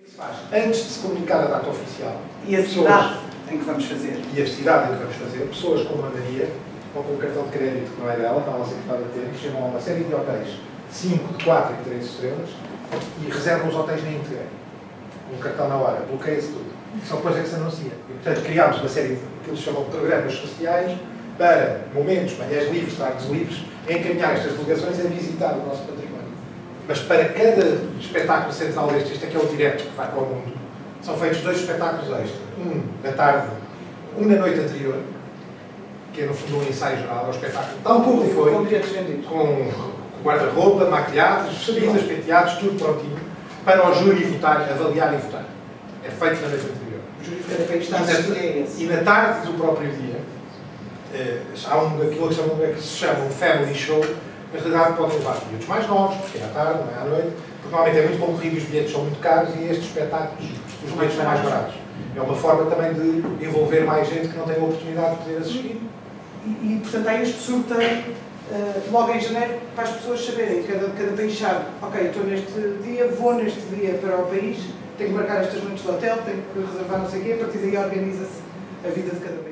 Faz antes de se comunicar a data oficial. E a cidade em que vamos fazer. E a cidade em que vamos fazer. Pessoas como a Maria, ou com um cartão de crédito que não é dela, está lá secretária de ter, chamam a uma série de hotéis, de 5, de 4 e de 3 estrelas, e reservam os hotéis na íntegra. Um cartão na hora, bloqueia-se tudo. Só depois é que se anuncia. E, portanto, criámos uma série de que eles chamam de programas especiais para momentos, manhãs livres, tardes livres, a encaminhar estas delegações a visitar o nosso património. Mas para cada espetáculo central deste, este aqui é o direto que vai para o mundo, são feitos 2 espetáculos extra. Um da tarde, um na noite anterior, que é no fundo um ensaio geral, é um espetáculo tal como foi, com guarda-roupa, maquilhados, vestidas, penteados, tudo prontinho, para o júri votar, avaliar e votar. É feito na noite anterior. O júri de cada país está a assistir. E na tarde do próprio dia, há aquilo que se chama um family show. Na realidade podem levar bilhetes mais novos, porque é à tarde, não é à noite, porque normalmente é muito concorrido e os bilhetes são muito caros e estes espetáculos, os bilhetes são mais baratos. É uma forma também de envolver mais gente que não tem a oportunidade de poder assistir. E portanto, há este sorteio logo em janeiro para as pessoas saberem, cada país sabe, ok, eu estou neste dia, vou neste dia para o país, tenho que marcar estas noites de hotel, tenho que reservar não sei o quê, a partir daí organiza-se a vida de cada país.